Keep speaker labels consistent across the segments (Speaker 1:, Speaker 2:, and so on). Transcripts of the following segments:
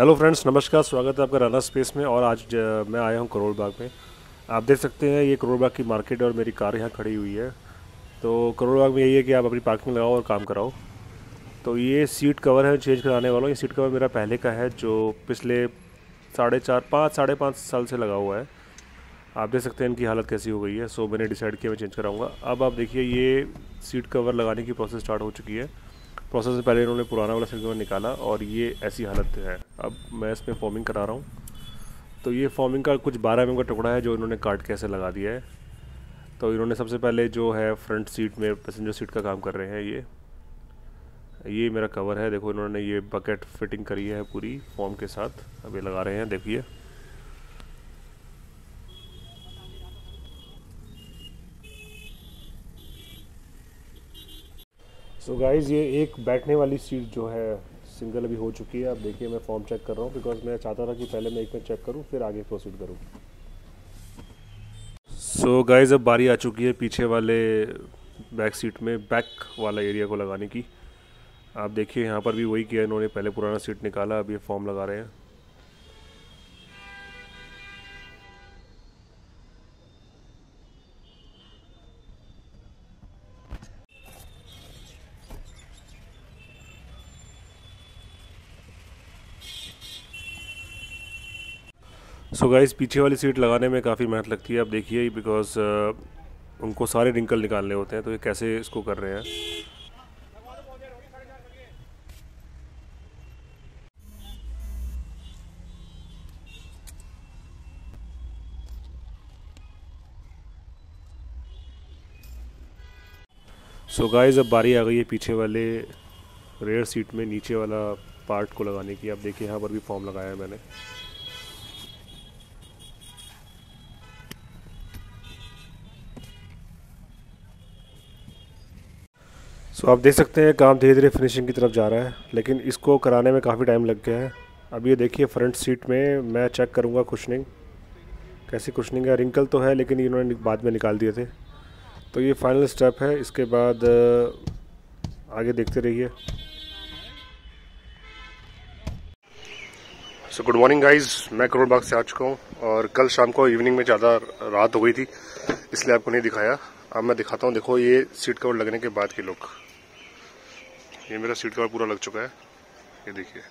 Speaker 1: Hello friends, नमस्कार। स्वागत है आपका राना स्पेस में। और आज मैं आया हूँ करोल बाग में। आप देख सकते हैं ये करोल बाग की मार्केट है और मेरी कार यहाँ खड़ी हुई है। तो करोल बाग में यही है कि आप अपनी पार्किंग लगाओ और काम कराओ। तो ये सीट कवर है, चेंज कराने वाला हूँ। ये सीट कवर मेरा पहले का है जो पिछले 4.5 साल से लगा हुआ है। आप देख सकते हैं इनकी हालत कैसी हो गई है। सो मैंने डिसाइड किया मैं चेंज कराऊंगा। अब आप देखिए ये सीट कवर लगाने की प्रोसेस स्टार्ट हो चुकी है। प्रोसेस से पहले इन्होंने पुराना वाला सीट कवर निकाला और ये ऐसी हालत है। अब मैं इसमें फॉर्मिंग करा रहा हूँ। तो ये फॉर्मिंग का कुछ 12 mm का टुकड़ा है जो इन्होंने काट के ऐसे लगा दिया है। तो इन्होंने सबसे पहले जो है फ्रंट सीट में पैसेंजर सीट का काम कर रहे हैं। ये मेरा कवर है। देखो इन्होंने ये बकेट फिटिंग करी है पूरी फॉर्म के साथ। अब ये लगा रहे हैं, देखिए। सो गाइज ये एक बैठने वाली सीट जो है सिंगल अभी हो चुकी है। अब देखिए मैं फॉर्म चेक कर रहा हूँ बिकॉज मैं चाहता था कि पहले मैं एक में चेक करूँ फिर आगे प्रोसीड करूँ। सो गाइज अब बारी आ चुकी है पीछे वाले बैक सीट में बैक वाला एरिया को लगाने की। आप देखिए यहाँ पर भी वही किया इन्होंने, पहले पुराना सीट निकाला, अब ये फॉर्म लगा रहे हैं। सो गाइस पीछे वाली सीट लगाने में काफ़ी मेहनत लगती है। अब देखिए बिकॉज उनको सारे रिंकल निकालने होते हैं। तो ये कैसे इसको कर रहे हैं। सो गाइस अब बारी आ गई है पीछे वाले रेयर सीट में नीचे वाला पार्ट को लगाने की। अब देखिए यहाँ पर भी फॉर्म लगाया है मैंने। सो आप देख सकते हैं काम धीरे धीरे फिनिशिंग की तरफ जा रहा है, लेकिन इसको कराने में काफ़ी टाइम लग गया है। अब ये देखिए फ्रंट सीट में मैं चेक करूँगा कुशनिंग कैसी कुशनिंग है। रिंकल तो है लेकिन इन्होंने बाद में निकाल दिए थे। तो ये फाइनल स्टेप है। इसके बाद आगे देखते रहिए। सो गुड मॉर्निंग गाइज, मैं करोल बाग से आ चुका हूँ और कल शाम को इवनिंग में ज़्यादा रात हो गई थी इसलिए आपको नहीं दिखाया। अब मैं दिखाता हूँ। देखो ये सीट कवर लगने के बाद के लुक। ये मेरा सीट कवर पूरा लग चुका है, ये देखिए।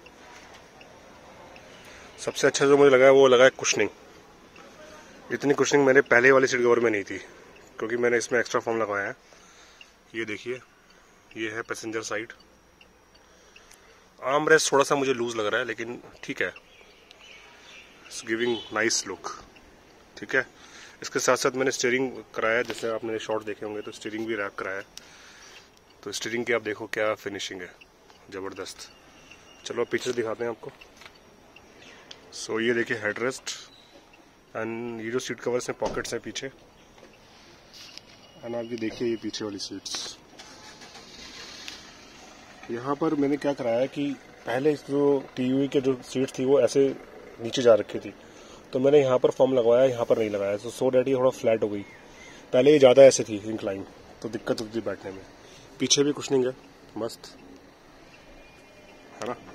Speaker 1: सबसे अच्छा जो मुझे लगा है वो लगा है कुशनिंग। इतनी कुशनिंग मैंने पहले वाले सीट कवर में नहीं थी क्योंकि मैंने इसमें एक्स्ट्रा फॉर्म लगाया है। ये देखिए, ये है पैसेंजर साइड। आर्म रेस्ट थोड़ा सा मुझे लूज लग रहा है लेकिन ठीक है, इट्स गिविंग नाइस लुक। ठीक है, इसके साथ साथ मैंने स्टीयरिंग कराया, जैसे आपने शॉर्ट देखे होंगे तो स्टीयरिंग भी रैप कराया है। तो स्टीयरिंग की आप देखो क्या फिनिशिंग है, ज़बरदस्त। चलो पीछे से दिखाते हैं आपको। सो ये देखिए हेड रेस्ट एंड ये जो सीट कवर्स हैं पॉकेट्स हैं पीछे। एंड आप ये देखिए ये पीछे वाली सीट्स। यहाँ पर मैंने क्या कराया कि पहले जो टीयूई के जो सीट्स थी वो ऐसे नीचे जा रखी थी, तो मैंने यहाँ पर फॉर्म लगवाया, यहाँ पर नहीं लगाया। सो डैट ये थोड़ा फ्लैट हो गई। पहले ये ज़्यादा ऐसे थी इंक्लाइन, तो दिक्कत होती थी बैठने में। पीछे भी कुछ नहीं है, मस्त है ना।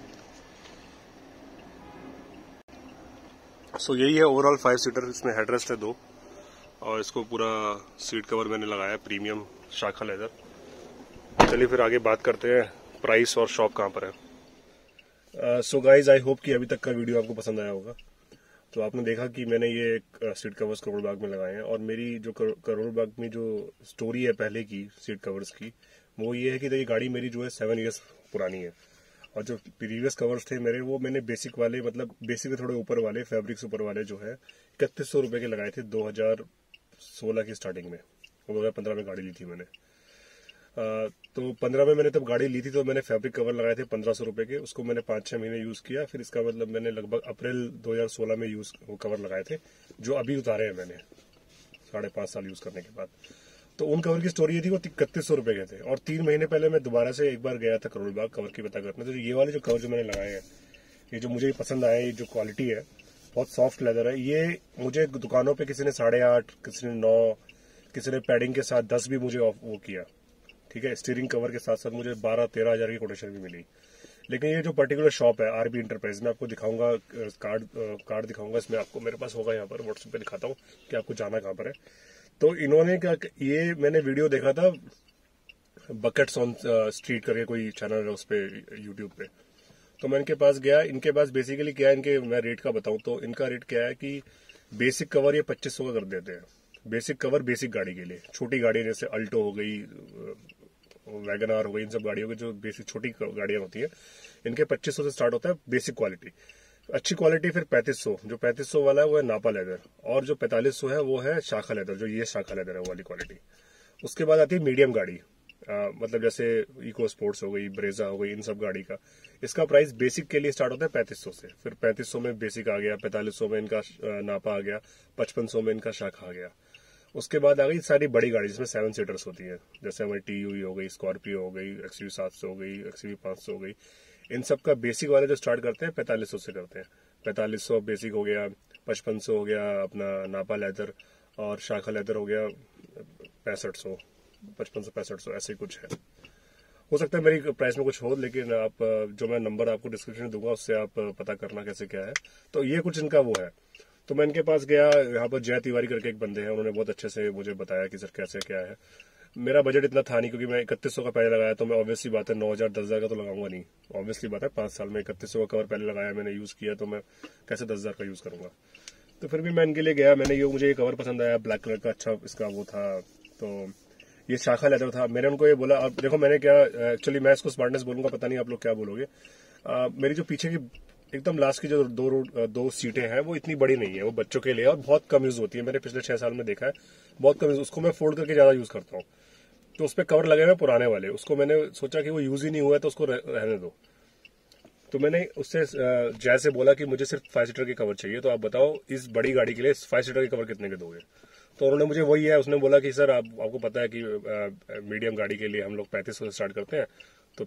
Speaker 1: सो यही है ओवरऑल 5 सीटर। इसमें हेडरेस्ट है 2 और इसको पूरा सीट कवर मैंने लगाया प्रीमियम शाखा लेदर। चलिए फिर आगे बात करते हैं प्राइस और शॉप कहाँ पर है। सो गाइज आई होप कि अभी तक का वीडियो आपको पसंद आया होगा। तो आपने देखा कि मैंने ये सीट कवर्स करोल बाग में लगाए हैं और मेरी जो करोल बाग में जो स्टोरी है पहले की सीट कवर्स की, वो ये है कि ये गाड़ी मेरी जो है 7 ईयर्स पुरानी है। और जो प्रीवियस कवर्स थे मेरे, वो मैंने बेसिक वाले, मतलब बेसिक के थोड़े ऊपर वाले, फैब्रिक्स ऊपर वाले जो है 3100 रुपये के लगाए थे 2016 की स्टार्टिंग में। 2015 में गाड़ी ली थी मैंने। तो 15 में मैंने तब गाड़ी ली थी तो मैंने फैब्रिक कवर लगाए थे 1500 रुपये के। उसको मैंने 5-6 महीने यूज़ किया। फिर इसका मतलब मैंने लगभग अप्रैल 2016 में वो कवर लगाए थे, जो अभी उतारे हैं मैंने 5.5 साल यूज़ करने के बाद। तो उन कवर की स्टोरी ये थी, वो 3100 रुपये के थे। और 3 महीने पहले मैं दोबारा से एक बार गया था करोल बाग कवर की पता करने। तो ये वाले जो कवर जो मैंने लगाए हैं, ये जो मुझे पसंद आए, ये जो क्वालिटी है, बहुत सॉफ्ट लेदर है। ये मुझे दुकानों पर किसी ने 8.5, किसी ने 9, किसी ने पैडिंग के साथ 10 भी मुझे वो किया। ठीक है, स्टीयरिंग कवर के साथ साथ मुझे 12-13 हज़ार की कोटेशन भी मिली। लेकिन ये जो पर्टिकुलर शॉप है आरबी इंटरप्राइज, मैं आपको दिखाऊंगा, कार्ड दिखाऊंगा इसमें आपको, मेरे पास होगा यहाँ पर, व्हाट्सएप पे दिखाता हूँ कि आपको जाना कहाँ पर है। तो इन्होंने क्या, ये मैंने वीडियो देखा था बकेट्स ऑन स्ट्रीट करके कोई चैनल है उस पर यूट्यूब पे, तो मैं इनके पास गया। इनके पास बेसिकली क्या है, इनके मैं रेट का बताऊं तो इनका रेट क्या है कि बेसिक कवर ये 2500 का कर देते हैं। बेसिक कवर बेसिक गाड़ी के लिए, छोटी गाड़ी जैसे अल्टो हो गई, वैगन आर हो गई, इन सब गाड़ियों की जो बेसिक छोटी गाड़ियां होती हैं, इनके 2500 से स्टार्ट होता है बेसिक क्वालिटी। अच्छी क्वालिटी फिर 3500, जो 3500 वाला है वो है नापा लेदर, और जो 4500 है वो है शाखा लेदर, जो ये शाखा लेदर है वो वाली क्वालिटी। उसके बाद आती है मीडियम गाड़ी, मतलब जैसे इको स्पोर्ट्स हो गई, ब्रेजा हो गई, इन सब गाड़ी का इसका प्राइस बेसिक के लिए स्टार्ट होता है 3500 से, फिर 3500 में बेसिक आ गया, 4500 में इनका नापा आ गया, 5500 में इनका शाखा आ गया। उसके बाद आ गई सारी बड़ी गाड़ी जिसमें 7 सीटर्स होती है, जैसे हमारी टीयू हो गई, स्कॉर्पियो हो गई, XUV 700 हो गई, XUV 500 हो गई। इन सब का बेसिक वाले जो स्टार्ट करते हैं 4500 से करते हैं। 4500 बेसिक हो गया, 5500 हो गया अपना नापा लेदर, और शाखा लेदर हो गया 6500, 5500 6500 ऐसे कुछ है। हो सकता है मेरी प्राइस में कुछ हो, लेकिन आप जो मैं नंबर आपको डिस्क्रिप्शन में दूंगा उससे आप पता करना कैसे क्या है। तो ये कुछ इनका वो है। तो मैं इनके पास गया, यहाँ पर जय तिवारी करके एक बंदे हैं, उन्होंने बहुत अच्छे से मुझे बताया कि सर कैसे क्या है। मेरा बजट इतना था नहीं, क्योंकि मैं 3100 का पहले लगाया, तो मैं ऑब्वियसली बात है 9000 10,000 का तो लगाऊंगा नहीं। ऑब्वियसली बात है 5 साल में 3100 का कवर पहले लगाया, मैंने यूज किया, तो मैं कैसे 10,000 का यूज करूंगा। तो फिर भी मैं इनके लिए गया, मुझे ये कवर पसंद आया, ब्लैक कलर का अच्छा इसका वो था, तो ये शाखा लेदर था। मैंने उनको ये बोला, अब देखो मैंने क्या, एक्चुअली मैं इसको स्मार्टनेस बोलूंगा, पता नहीं आप लोग क्या बोलोगे। मेरी जो पीछे की एकदम लास्ट की जो दो सीटें हैं वो इतनी बड़ी नहीं है, वो बच्चों के लिए और बहुत कम यूज होती है। मैंने पिछले 6 साल में देखा है बहुत कम यूज, उसको मैं फोल्ड करके ज्यादा यूज करता हूँ। तो उस पर कवर लगे हुए पुराने वाले, उसको मैंने सोचा कि वो यूज ही नहीं हुआ है तो उसको रहने दो। तो मैंने उससे जैसे बोला कि मुझे सिर्फ 5 सीटर के कवर चाहिए, तो आप बताओ इस बड़ी गाड़ी के लिए 5 सीटर के कवर कितने के दोगे। तो उन्होंने मुझे वही है, उसने बोला कि सर आपको पता है कि मीडियम गाड़ी के लिए हम लोग 3500 से स्टार्ट करते हैं, तो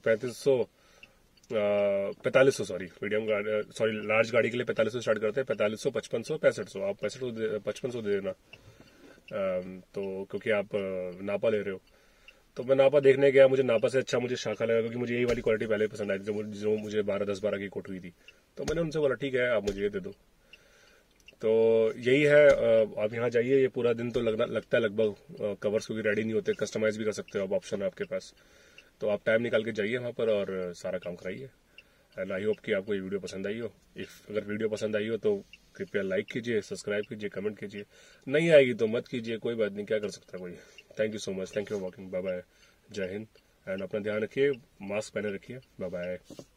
Speaker 1: 4500 सॉरी, मीडियम गाड़ी सॉरी लार्ज गाड़ी के लिए 4500 स्टार्ट करते हैं, 4500 5500 6500, आप 5500 दे देना, तो क्योंकि आप नापा ले रहे हो। तो मैं नापा देखने गया, मुझे नापा से अच्छा मुझे शाखा लगा, क्योंकि मुझे यही वाली क्वालिटी पहले पसंद आई थी, जो मुझे 10-12 की कोट हुई थी। तो मैंने उनसे बोला ठीक है आप मुझे ये दे दो। तो यही है, आप यहाँ जाइए, ये पूरा दिन तो लगता है लगभग, कवर्स क्योंकि रेडी नहीं होते, कस्टमाइज भी कर सकते हो आप, ऑप्शन है आपके पास। तो आप टाइम निकाल के जाइए वहाँ पर और सारा काम कराइए। एंड आई होप कि आपको ये वीडियो पसंद आई हो। अगर वीडियो पसंद आई हो तो कृपया लाइक कीजिए, सब्सक्राइब कीजिए, कमेंट कीजिए। नहीं आएगी तो मत कीजिए, कोई बात नहीं, क्या कर सकता कोई। Thank you so much, thank you for watching, bye bye, जय हिंद। एंड अपना ध्यान रखिए, मास्क पहने रखिए, बाय बाय।